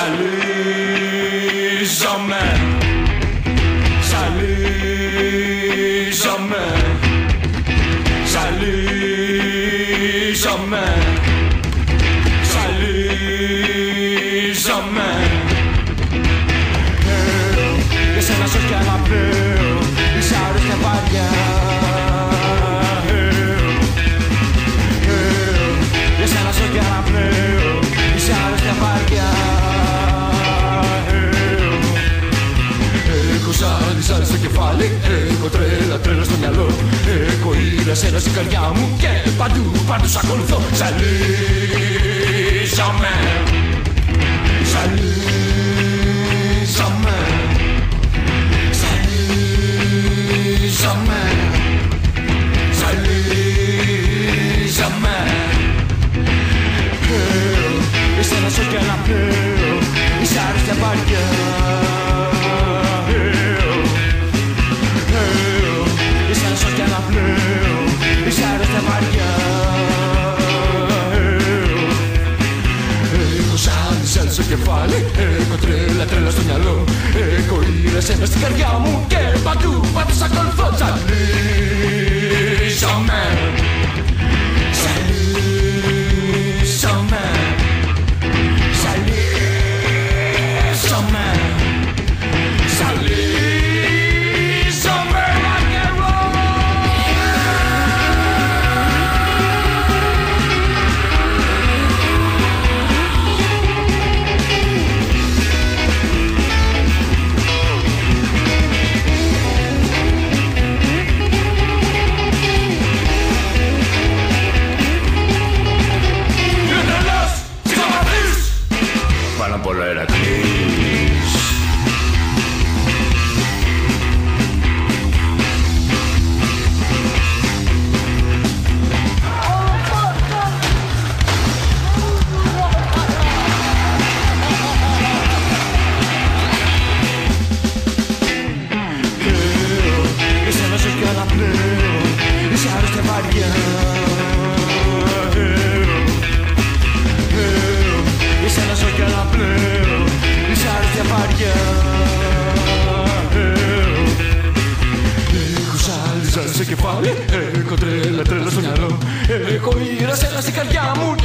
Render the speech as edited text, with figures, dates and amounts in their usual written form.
Ζαλίζομαι, ζαλίζομαι, ζαλίζομαι, ζαλίζομαι. Για σένα ζω κι αναπνέω, είσαι άρρωστα βαριά. Για σένα ζω κι αναπνέω, είσαι άρρωστα βαριά. Έχω ζάλι στο κεφάλι, έχω τρέλα στο μυαλό. Έχω ήρες ένα στην καρδιά μου και παντού σ' ακολουθώ. Ζαλίζομαι, ζαλίζομαι, ζαλίζομαι, ζαλίζομαι. Εσένα ζω κι αναπνέω, είσαι άρρωστα βαριά. Εσένα ζω κι αναπνέω, είσαι άρρωστα βαριά. Έχω ζάλι στο κεφάλι, έχω τρέλα στο μυαλό. Έχω ήρες ένα στην καρδιά μου και παντού σ' ακολουθώ. Ζαλίζομαι, ζαλίζομαι, ζαλίζομαι, ζαλίζομαι. Πάνω απ' όλα Ηρακλής. Εσένα ζω κι αναπνέω, είσαι άρρωστα βαριά. Εσένα ζω κι αναπνέω, είσαι άρρωστα βαριά. Έχω ζάλι στο κεφάλι, έχω τρέλα στο μυαλό. Έχω ήρες ένα στην καρδιά μου